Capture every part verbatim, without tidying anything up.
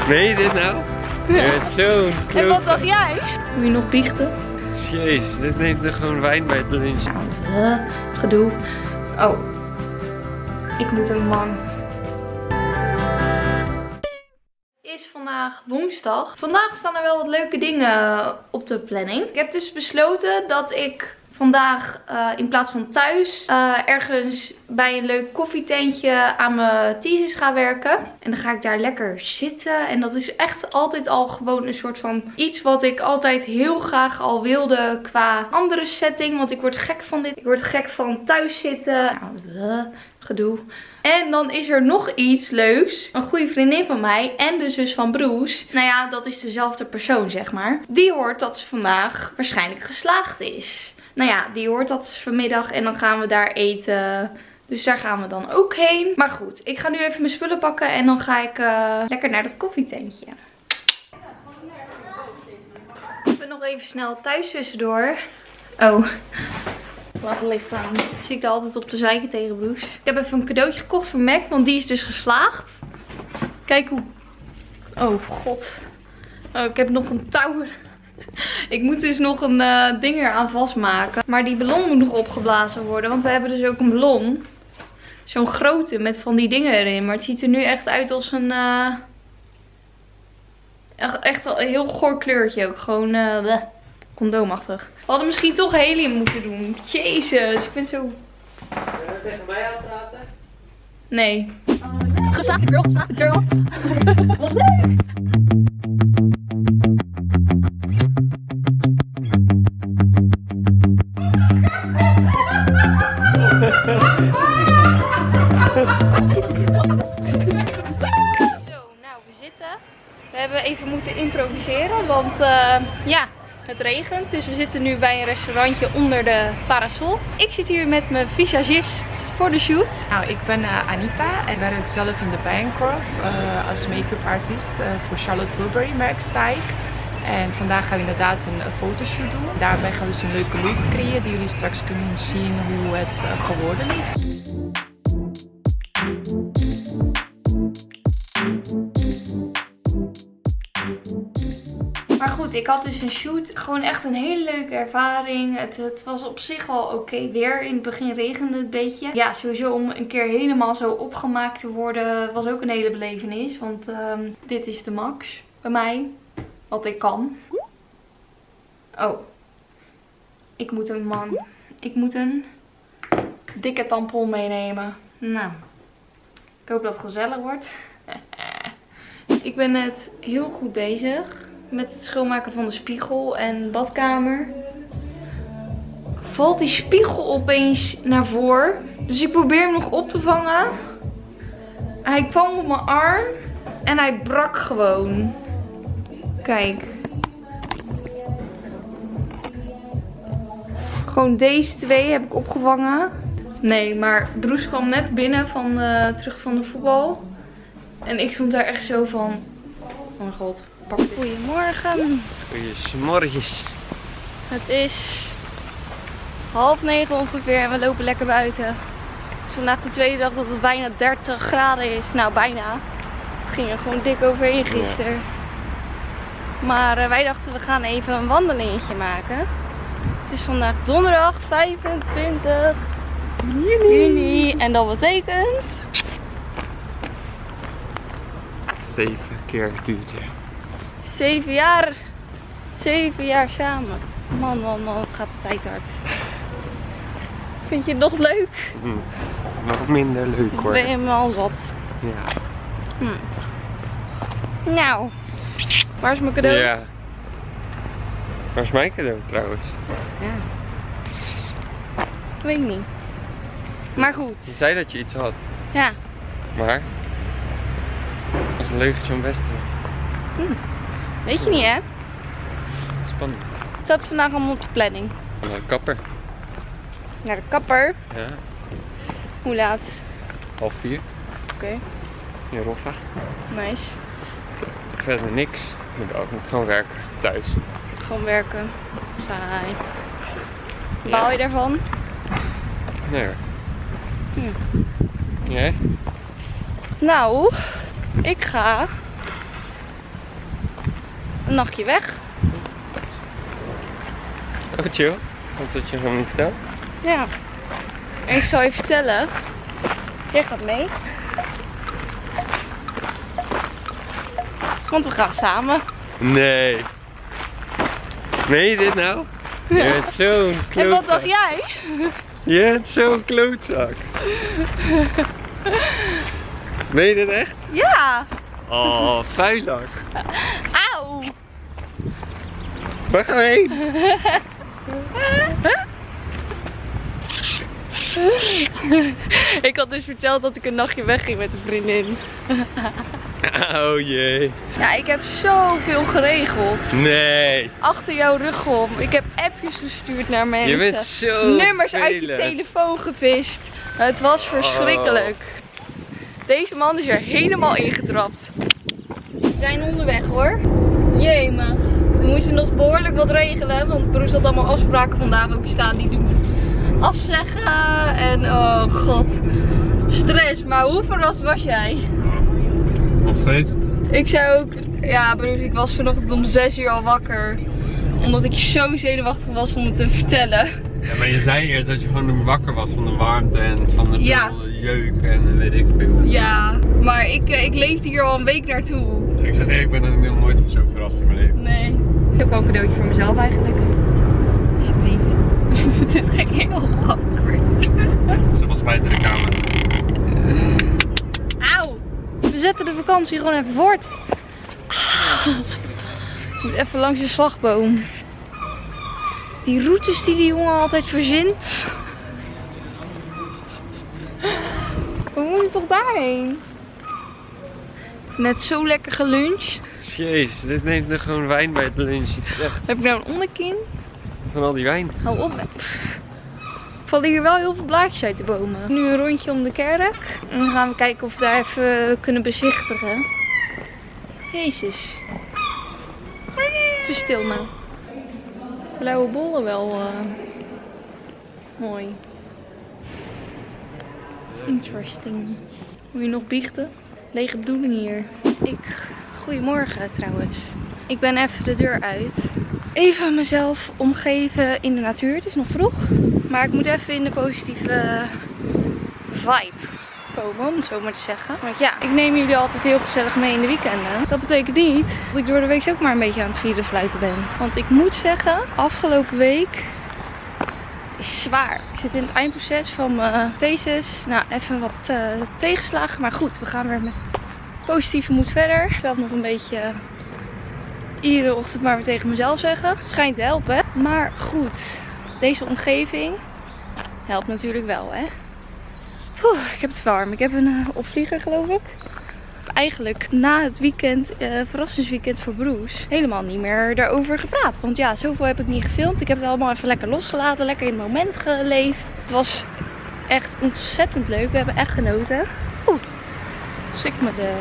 Meen je dit nou? Je bent zo kloot. En wat dacht jij? Moet je nog biechten? Jezus, dit neemt er gewoon wijn bij het lunch. Uh, gedoe. Oh. Ik moet een man. Het is vandaag woensdag. Vandaag staan er wel wat leuke dingen op de planning. Ik heb dus besloten dat ik vandaag uh, in plaats van thuis uh, ergens bij een leuk koffietentje aan mijn thesis ga werken. En dan ga ik daar lekker zitten. En dat is echt altijd al gewoon een soort van iets wat ik altijd heel graag al wilde qua andere setting. Want ik word gek van dit. Ik word gek van thuis zitten. Nou, uh, gedoe. En dan is er nog iets leuks. Een goede vriendin van mij en de zus van Broes. Nou ja, dat is dezelfde persoon zeg maar. Die hoort dat ze vandaag waarschijnlijk geslaagd is. Nou ja, die hoort dat vanmiddag en dan gaan we daar eten. Dus daar gaan we dan ook heen. Maar goed, ik ga nu even mijn spullen pakken en dan ga ik uh, lekker naar dat koffietentje. Even nog even snel thuis tussendoor. Oh, laat het licht aan. Zie ik er altijd op de zeiken tegen Broes. Ik heb even een cadeautje gekocht voor Mac, want die is dus geslaagd. Kijk hoe... Oh god. Oh, ik heb nog een touw. Ik moet dus nog een uh, ding eraan vastmaken. Maar die ballon moet nog opgeblazen worden. Want we hebben dus ook een ballon. Zo'n grote met van die dingen erin. Maar het ziet er nu echt uit als een... Uh, echt, echt een heel goor kleurtje ook. Gewoon uh, condoomachtig. We hadden misschien toch helium moeten doen. Jezus, ik ben zo... Wil je tegen mij aanpraten? Nee. Geslaagde girl, geslaagde girl. Wat leuk! Zo, nou we zitten. We hebben even moeten improviseren, want uh, ja, het regent. Dus we zitten nu bij een restaurantje onder de parasol. Ik zit hier met mijn visagist voor de shoot. Nou, ik ben uh, Anita en werk zelf in de Bijenkorf uh, als make-up artiest uh, voor Charlotte Tilbury merk sta ik. En vandaag gaan we inderdaad een uh, fotoshoot doen. Daarbij gaan we dus een leuke look creëren die jullie straks kunnen zien hoe het uh, geworden is. Maar goed, ik had dus een shoot. Gewoon echt een hele leuke ervaring. Het, het was op zich wel oké okay weer. In het begin regende het een beetje. Ja, sowieso om een keer helemaal zo opgemaakt te worden was ook een hele belevenis. Want um, dit is de max bij mij. Wat ik kan. Oh. Ik moet een man. Ik moet een dikke tampon meenemen. Nou. Ik hoop dat het gezellig wordt. Ik ben net heel goed bezig. Met het schoonmaken van de spiegel en badkamer. Valt die spiegel opeens naar voren. Dus ik probeer hem nog op te vangen. Hij kwam op mijn arm. En hij brak gewoon. Kijk. Gewoon deze twee heb ik opgevangen. Nee, maar Broes kwam net binnen van, uh, terug van de voetbal. En ik stond daar echt zo van... Oh mijn god. Goedemorgen. Goedemorgens. Het is half negen ongeveer en we lopen lekker buiten. Het is vandaag de tweede dag dat het bijna dertig graden is. Nou, bijna. We gingen gewoon dik overheen gisteren. Ja. Maar uh, wij dachten we gaan even een wandelingetje maken. Het is vandaag donderdag vijfentwintig juni. En dat betekent... Zeven keer duurtje. Zeven jaar. Zeven jaar samen. Man, man, man, het gaat de tijd hard. Vind je het nog leuk? Hm. Nog minder leuk hoor. Ben je me al zat? Ja. Hm. Nou, waar is mijn cadeau? Ja. Waar is mijn cadeau trouwens? Ja. Weet ik niet. Maar goed. Je zei dat je iets had. Ja. Maar? Dat is een leugentje om best te doen. Hm. Weet je niet hè? Spannend. Het staat vandaag allemaal op de planning. Naar de kapper. Naar de kapper? Ja. Hoe laat? Half vier. Oké. Okay. In Roffa. Nice. Verder niks. Ik moet ook moet gewoon werken. Thuis. Gewoon werken. Saai. Baal je daarvan? Nee hoor. Hm. Jij? Nou, ik ga een nachtje weg. Oh, chill. Wat had je gewoon niet verteld? Ja. En ik zal je vertellen. Jij gaat mee. Want we gaan samen. Nee. Meen je dit nou? Je bent zo'n klootzak. En wat dacht jij? Je bent zo'n klootzak. Meen je dit echt? Ja. Oh, vuilak. Auw. Waar gaan we heen? Ik had dus verteld dat ik een nachtje wegging met een vriendin. Oh jee. Ja, ik heb zoveel geregeld. Nee. Achter jouw rug om. Ik heb appjes gestuurd naar mensen. Je bent zo Nummers uit je vervelend. telefoon gevist. Het was verschrikkelijk. Oh. Deze man is er helemaal ingetrapt. We zijn onderweg hoor. Jemig. We moesten nog behoorlijk wat regelen. Want Broes had allemaal afspraken vandaag ook staan die hij moet afzeggen. En oh god. Stress. Maar hoe verrast was jij? Nog steeds? Ik zei ook, ja Broes, ik was vanochtend om zes uur al wakker. Omdat ik zo zenuwachtig was om het te vertellen. Ja, maar je zei eerst dat je gewoon wakker was van de warmte en van de ja. jeuk en weet ik veel. Ja, maar ik, ik leefde hier al een week naartoe. Ik zeg eerlijk, ik ben nog nooit zo verrast in mijn leven. Nee. Ook wel een cadeautje voor mezelf eigenlijk. Alsjeblieft. Dit ging heel awkward. Ze was buiten de kamer. Auw. We zetten de vakantie gewoon even voort. Ik moet even langs de slagboom. Die routes die die jongen altijd verzint. We moeten toch daarheen? Net zo lekker geluncht. Jezus, dit neemt nog gewoon wijn bij het lunch. Het is echt Heb ik nou een onderkin? van al die wijn. Hou op. Er vallen hier wel heel veel blaadjes uit de bomen. Nu een rondje om de kerk. En dan gaan we kijken of we daar even kunnen bezichtigen. Jezus. Even stil nou. Blauwe bollen wel uh, mooi. Interesting. Moet je nog biechten? Lege bedoeling hier. Ik, goedemorgen trouwens. Ik ben even de deur uit. Even mezelf omgeven in de natuur. Het is nog vroeg. Maar ik moet even in de positieve vibe komen, om het zo maar te zeggen. Want ja, ik neem jullie altijd heel gezellig mee in de weekenden. Dat betekent niet dat ik door de week ook maar een beetje aan het vieren fluiten ben. Want ik moet zeggen, afgelopen week is zwaar. Ik zit in het eindproces van mijn thesis. Nou, even wat uh, tegenslagen. Maar goed, we gaan weer met positieve moed verder. Zelf nog een beetje uh, iedere ochtend maar weer tegen mezelf zeggen. Het schijnt te helpen, hè? Maar goed, deze omgeving helpt natuurlijk wel, hè? Oeh, ik heb het warm. Ik heb een uh, opvlieger, geloof ik. Eigenlijk na het weekend, uh, verrassingsweekend voor Broes, helemaal niet meer daarover gepraat. Want ja, zoveel heb ik niet gefilmd. Ik heb het allemaal even lekker losgelaten, lekker in het moment geleefd. Het was echt ontzettend leuk. We hebben echt genoten. Oeh, schrik me de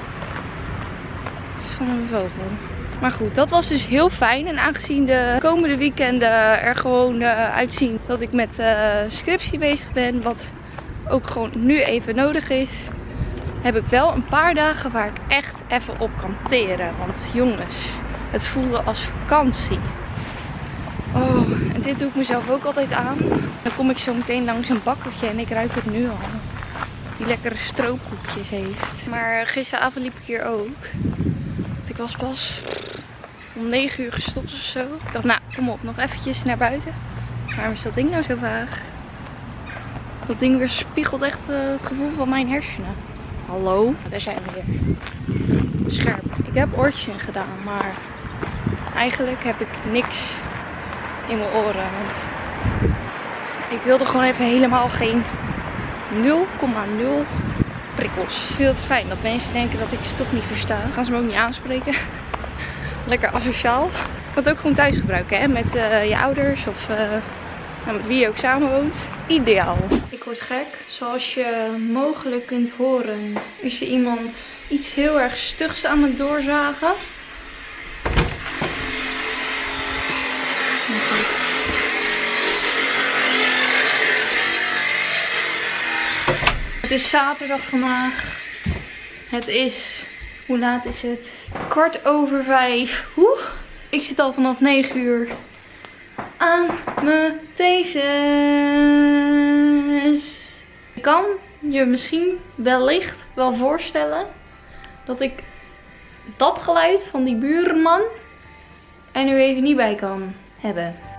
van een vogel. Maar goed, dat was dus heel fijn. En aangezien de komende weekenden er gewoon uh, uitzien dat ik met uh, scriptie bezig ben, wat ook gewoon nu even nodig is, heb ik wel een paar dagen waar ik echt even op kan teren. Want jongens, het voelde als vakantie. Oh, en dit doe ik mezelf ook altijd aan. Dan kom ik zo meteen langs een bakkertje en ik ruik het nu al. Die lekkere stroopkoekjes heeft. Maar gisteravond liep ik hier ook. Want ik was pas om negen uur gestopt of zo. Ik dacht, nou, kom op, nog eventjes naar buiten. Waarom is dat ding nou zo vaag? Dat ding weerspiegelt echt uh, het gevoel van mijn hersenen. Hallo? Daar zijn we weer. Scherp. Ik heb oortjes in gedaan, maar eigenlijk heb ik niks in mijn oren. Want ik wilde gewoon even helemaal geen nul komma nul prikkels. Ik vind het fijn dat mensen denken dat ik ze toch niet versta. Dan gaan ze me ook niet aanspreken. Lekker asociaal. Ik kan het ook gewoon thuis gebruiken, hè? Met uh, je ouders of uh, nou, met wie je ook samenwoont. Ideaal. Ik word gek. Zoals je mogelijk kunt horen is er iemand iets heel erg stugs aan het doorzagen. Het is zaterdag vandaag. Het is Hoe laat is het? Kwart over vijf. Oeh, ik zit al vanaf negen uur aan mijn thesis. Je kan je misschien wellicht wel voorstellen dat ik dat geluid van die buurman er nu even niet bij kan hebben.